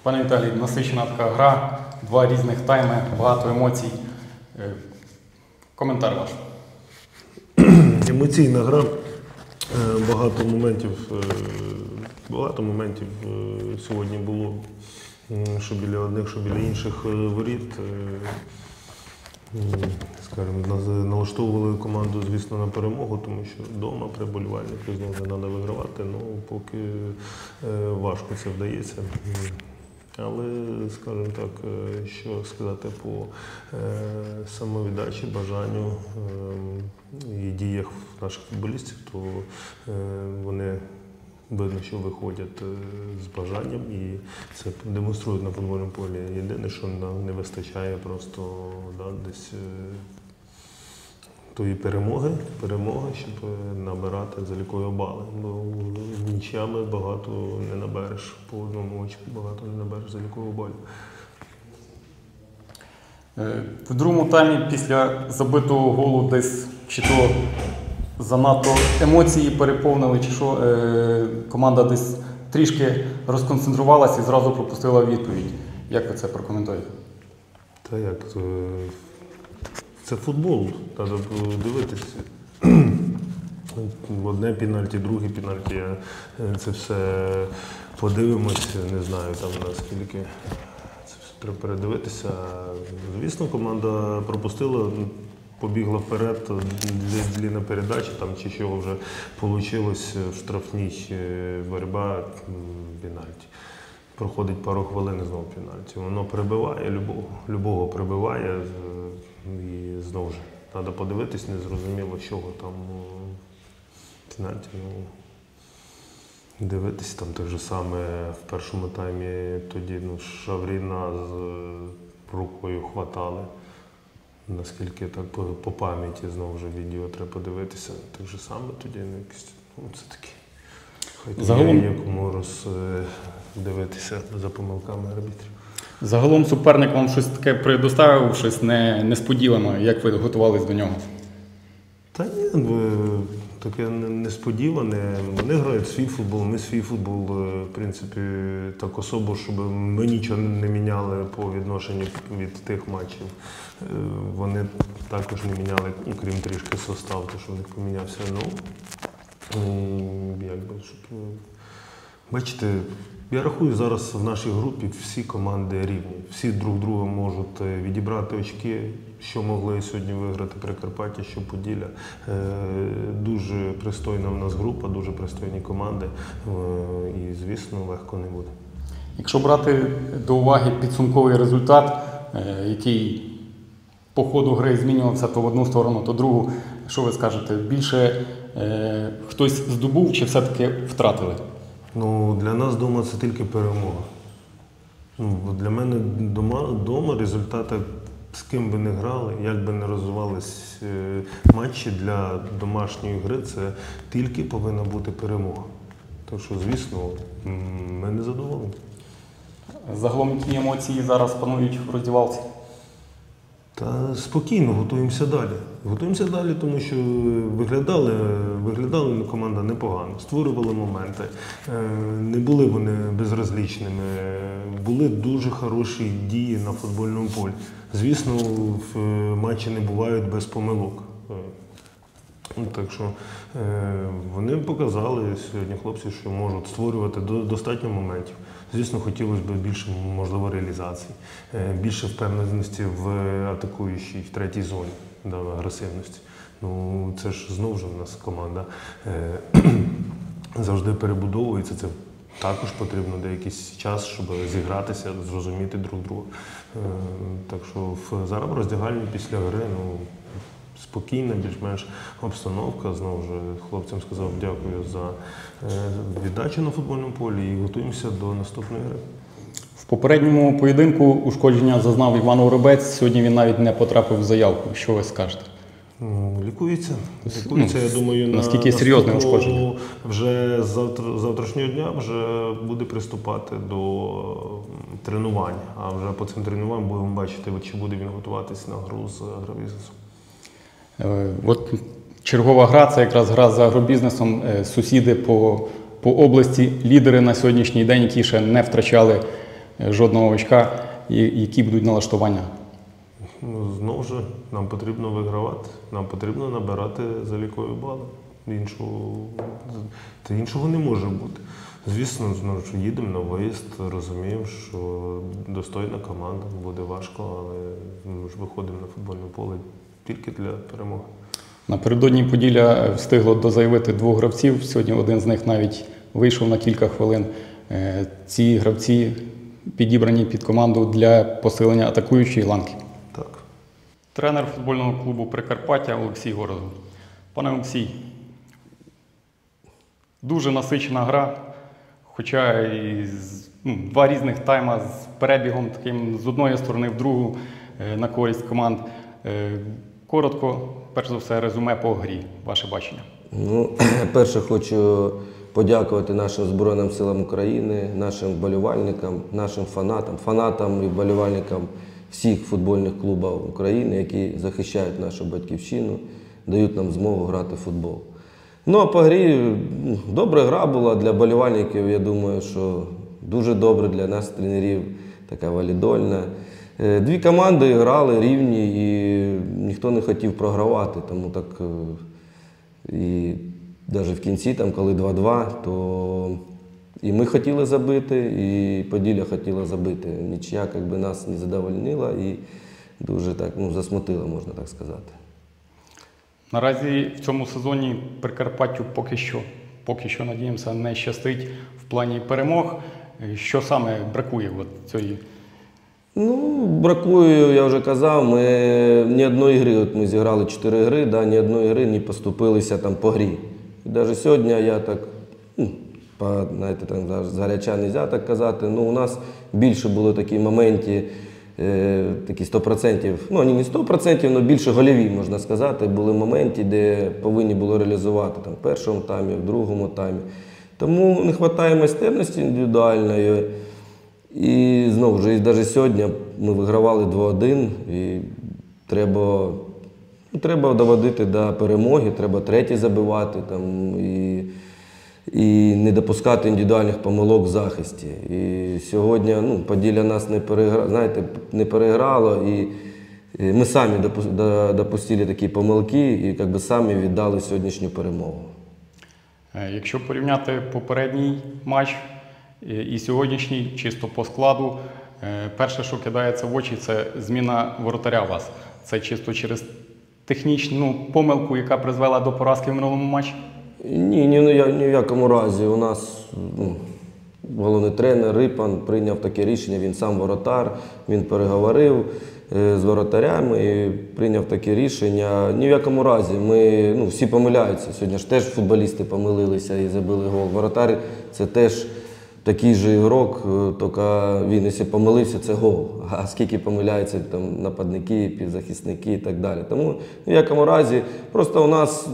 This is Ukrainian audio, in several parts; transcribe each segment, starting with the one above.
Пане Віталій, насичена така гра, два різних тайми, багато емоцій. Коментар ваш. Емоційна гра, багато моментів сьогодні було, що біля одних, що біля інших воріт. Скажімо, налаштовували команду, звісно, на перемогу, тому що вдома при болівальниках знову не треба вигравати, поки важко це вдається. Але, скажімо так, що сказати по самовіддачі, бажанню і діях наших футболістів, то вони видно, що виходять з бажанням і це демонструють на футбольному полі. Єдине, що нам не вистачає просто десь тої перемоги, щоб набирати залікові бали. Бо нічиями багато не набереш, по одному очку багато не набереш залікових балів. В другому таймі після забитого голу десь чи то занадто емоції переповнили, чи що команда десь трішки розконцентрувалася і зразу пропустила відповідь. Як ви це прокоментуєте? Та як? Це футбол, треба дивитися. Одне пенальті, друге пенальті. Це все подивимось, не знаю там наскільки це все треба передивитися. Звісно, команда пропустила, побігла вперед, длинна передача, там чи що вже вийшло в штрафній боротьба, пенальті. Проходить пару хвилин і знову пенальті. Воно прибиває, любого прибиває. І знову ж, треба подивитись, не зрозуміло, з чого там пенальті. Дивитись там те ж саме в першому таймі, тоді Шавріна з рукою хватали. Наскільки так по пам'яті, знову ж відео треба подивитися. Так же саме тоді це таке. Хай є якому роздивитися за помилками арбітрів. Загалом суперник вам щось таке предоставив, щось несподіване, як ви готувались до нього? Та ні, таке несподіване. Вони грають свій футбол, ми свій футбол, в принципі, так особо, щоб ми нічого не міняли по відношенню від тих матчів. Вони також не міняли, крім трішки состав, тому що в них помінявся. Бачите, я рахую, зараз в нашій групі всі команди рівні. Всі друг друга можуть відібрати очки, що могли сьогодні виграти Прикарпаття, що Поділля. Дуже пристойна в нас група, дуже пристойні команди і, звісно, легко не буде. Якщо брати до уваги підсумковий результат, який по ходу гри змінювався то в одну сторону, то в другу, що ви скажете, більше хтось здобув чи все-таки втратили? Для нас вдома це тільки перемога. Для мене вдома результати, з ким би не грали, як би не розвивались матчі для домашньої гри, це тільки повинна бути перемога. Так що, звісно, ми не задоволені. Загалом, які емоції зараз панують в роздівалці? Та спокійно, готуємося далі. Готуємося далі, тому що виглядали команда непогано, створювали моменти, не були вони безразлічними, були дуже хороші дії на футбольному полі. Звісно, в матчі не бувають без помилок. Так що вони показали сьогодні хлопці, що можуть створювати достатньо моментів. Звісно, хотілося б більше, можливо, реалізації, більше впевненості в атакуючій, в третій зоні, агресивності. Це ж знову ж у нас команда завжди перебудовується. Це також потрібно деякий час, щоб зігратися, зрозуміти друг друга. Так що зараз в роздягальні після гри спокійна, більш-менш обстановка. Знову ж хлопцям сказав дякую за віддачу на футбольному полі і готуємося до наступної гри. В попередньому поєдинку ушкодження зазнав Іван Воробець. Сьогодні він навіть не потрапив в заявку. Що ви скажете? Лікується. Я думаю, наскільки серйозне ушкодження? Вже завтрашнього дня вже буде приступати до тренувань. А вже по цим тренуванням будемо бачити, чи буде він готуватись на гру з агробізнесом. От чергова гра, це якраз гра з агробізнесом. Сусіди по області, лідери на сьогоднішній день, які ще не втрачали жодного очка. Які будуть налаштування? Ну, знову ж, нам потрібно вигравати, нам потрібно набирати залікові бали. Іншого не може бути. Звісно, знову ж їдемо на виїзд, розуміємо, що достойна команда, буде важко, але ми ж виходимо на футбольне поле тільки для перемоги. Напередодні Поділля встигло дозаявити 2 гравців, сьогодні один з них навіть вийшов на кілька хвилин. Ці гравці підібрані під команду для посилення атакуючої ланки. Так. Тренер футбольного клубу «Прикарпаття» Олексій Горозов. Пане Олексій, дуже насичена гра, хоча і 2 різних тайма з перебігом таким з одної сторони в другу на користь команд. Коротко, перш за все, резюме по грі, ваше бачення. Ну, перше хочу подякувати нашим Збройним силам України, нашим вболівальникам, нашим фанатам і вболівальникам всіх футбольних клубів України, які захищають нашу батьківщину, дають нам змогу грати в футбол. Ну, а по грі добра гра була для вболівальників, я думаю, що дуже добре для нас, тренерів, така валідольна. 2 команди грали рівні і ніхто не хотів програвати, тому так і навіть в кінці, там, коли 2-2, то і ми хотіли забити, і Поділля хотіла забити. Нічия якби нас не задовольнила і дуже так, засмутила, можна так сказати. Наразі в цьому сезоні Прикарпаттю поки що, надіємося, не щастить в плані перемог. Що саме бракує цієї? Ну, бракує, я вже казав, ми ні одної гри, от ми зіграли 4 гри, да, ні одної гри не поступилися там по грі. І навіть сьогодні я так, знаєте, там згаряча не можна так казати, у нас більше було такі моменти, такі 100%, ну не 100%, але більше гольові, можна сказати, були моменти, де повинні було реалізувати там, в першому таймі, в другому таймі. Тому не вистачає майстерності індивідуальної. І знову ж, навіть сьогодні ми вигравали 2-1, і треба доводити до перемоги, треба 3-й забивати там, і не допускати індивідуальних помилок в захисті. І сьогодні Поділля нас не переграло, і ми самі допустили такі помилки і самі віддали сьогоднішню перемогу. Якщо порівняти попередній матч і сьогоднішній, чисто по складу, перше, що кидається в очі, це зміна воротаря у вас. Це чисто через технічну помилку, яка призвела до поразки в минулому матчі? Ні в якому разі. У нас головний тренер Рипан прийняв таке рішення, він сам воротар, він переговорив з воротарями і прийняв таке рішення. Ні в якому разі. Всі помиляються. Сьогодні ж теж футболісти помилилися і забили гол. Воротар – це теж такий же ігрок, тільки він, якщо помилився, це гол. А скільки помиляються там нападники, півзахисники і так далі. Тому в якому разі, просто у нас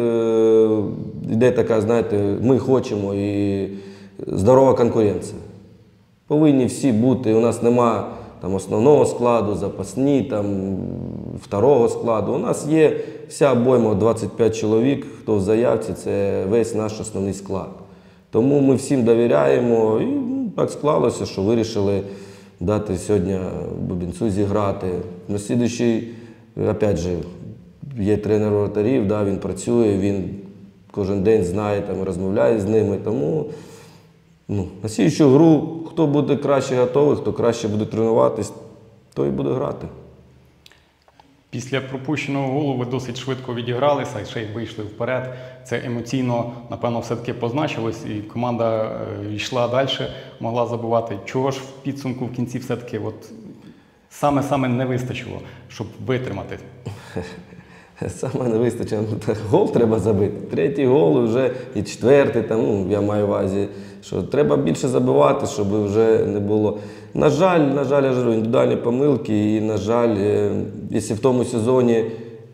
йде така, знаєте, ми хочемо і здорова конкуренція. Повинні всі бути, у нас нема там основного складу, запасні, там второго складу. У нас є вся обойма 25 чоловік, хто в заявці, це весь наш основний склад. Тому ми всім довіряємо і так склалося, що вирішили дати сьогодні Бубінцю зіграти. На слідуючий, опять же, є тренер воротарів, да, він працює, він кожен день знає, там, розмовляє з ними. Тому на слідуючу гру, хто буде краще готовий, хто краще буде тренуватись, той і буде грати. Після пропущеного голу ви досить швидко відігралися і ще й вийшли вперед. Це емоційно, напевно, все-таки позначилось, і команда йшла далі, могла забувати. Чого ж в підсумку в кінці все-таки саме не вистачило, щоб витримати? Саме не вистачило. Гол треба забити. 3-й гол вже і 4-й, там, я маю в увазі, що треба більше забивати, щоб вже не було. На жаль, я кажу, індивідуальні помилки, і, на жаль, якщо в тому сезоні,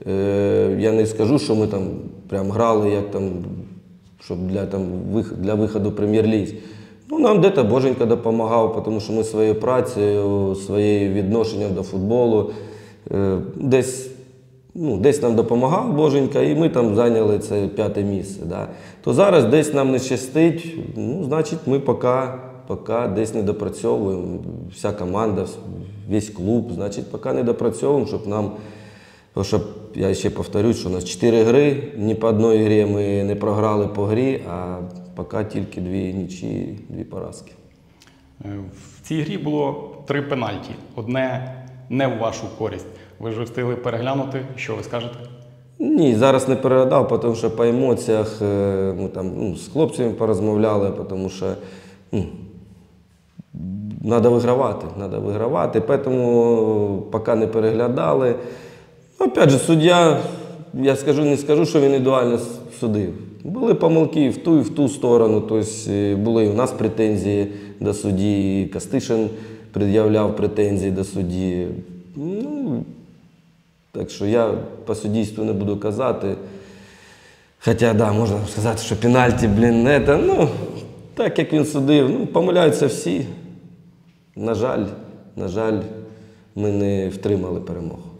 я не скажу, що ми там прям грали, як там, щоб для виходу в прем'єр-лізі. Нам десь Боженька допомагав, тому що ми своєю працею, своїм відношенням до футболу, десь нам допомагав Боженька, і ми там зайняли це 5-те місце. Да. То зараз десь нам не щастить, значить ми поки поки десь не допрацьовуємо. Вся команда, весь клуб, значить, поки не допрацьовуємо, щоб нам, щоб, я ще повторюсь, що у нас 4 гри, ні по одній грі ми не програли по грі, а поки тільки 2 нічиї, 2 поразки. В цій грі було 3 пенальті. Одне не в вашу користь. Ви ж встигли переглянути. Що ви скажете? Ні, зараз не переглядав, тому що по емоціях ми там з хлопцями порозмовляли, тому що треба вигравати, тому поки не переглядали. Опять же, суддя, я не скажу, що він ідеально судив. Були помилки в ту сторону, тобто були і у нас претензії до судді, і Костишин пред'являв претензії до судді. Ну, так що я по суддівству не буду казати. Хоча, да, можна сказати, що пенальті, так як він судив, помиляються всі. На жаль, ми не втримали перемогу.